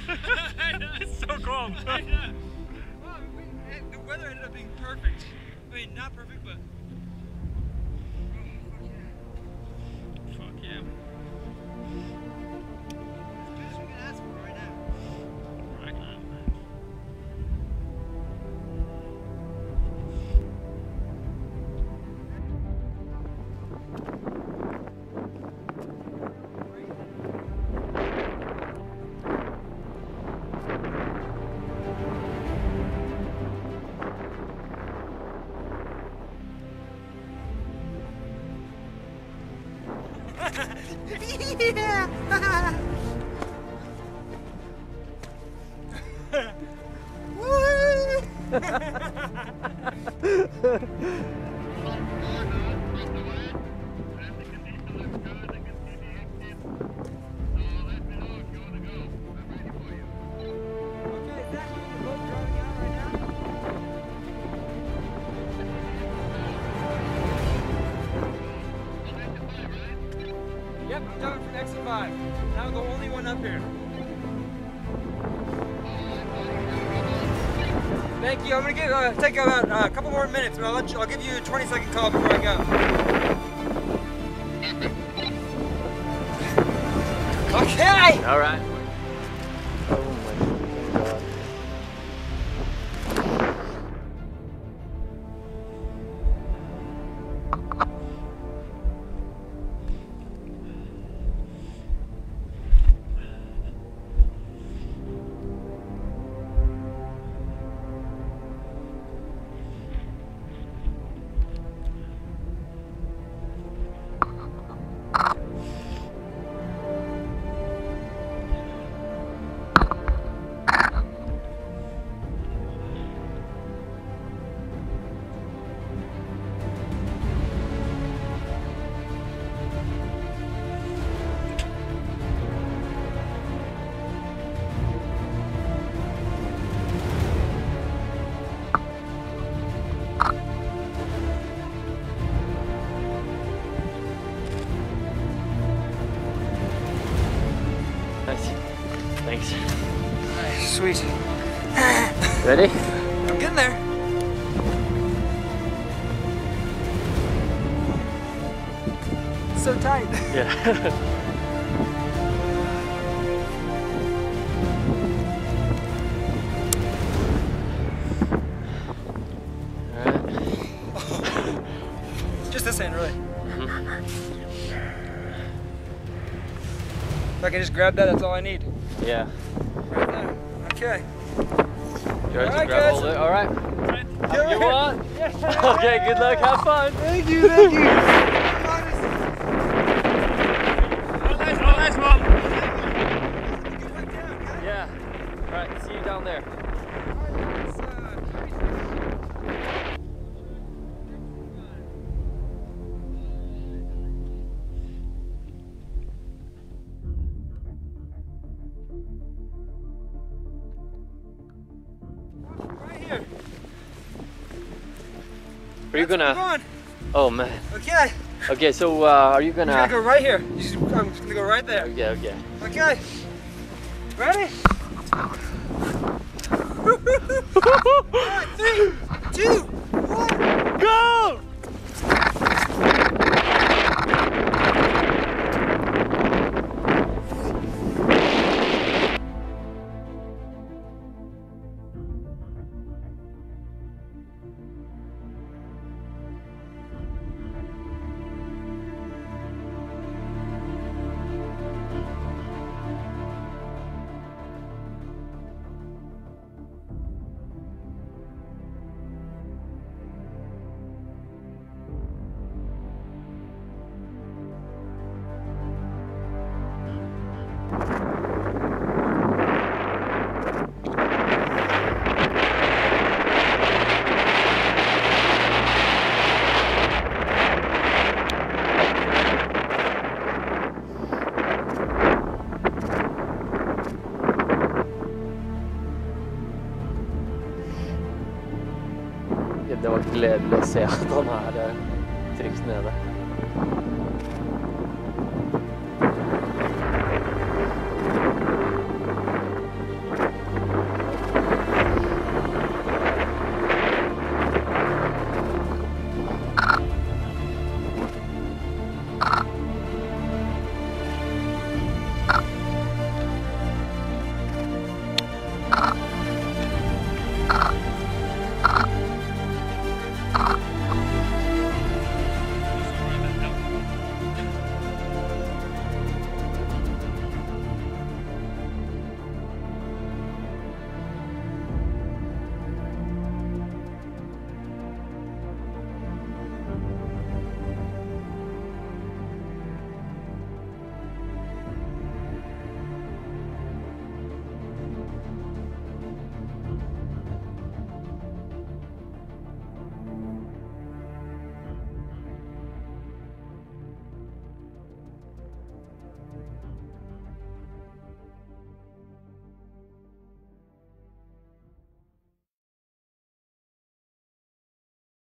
It's so cold. I know. Well, the weather ended up being perfect. I mean, not perfect, but... Oh, fuck yeah. As good as we can ask for right now. Right now. Yeah! Yep, I'm driving from exit 5. Now I'm the only one up here. Thank you. I'm gonna take about a couple more minutes, but I'll give you a 20-second call before I go. Okay. All right. Thanks. Sweet. Ready? I'm getting there. It's so tight. Yeah. Just this end, really. If I can just grab that, that's all I need. Yeah. Right there. Okay. George, All right, grab hold of it. All right. Have you want? Okay, good luck. Have fun. Thank you, thank you. Nice one. Yeah. All right. See you down there. Are you gonna? Oh man. Okay. Okay, so are you gonna? I'm gonna go right here. I'm just gonna go right there. Okay, okay. Okay. Ready? 3, 2, 1, go! Det var gledelig å se at han hadde trykt nede.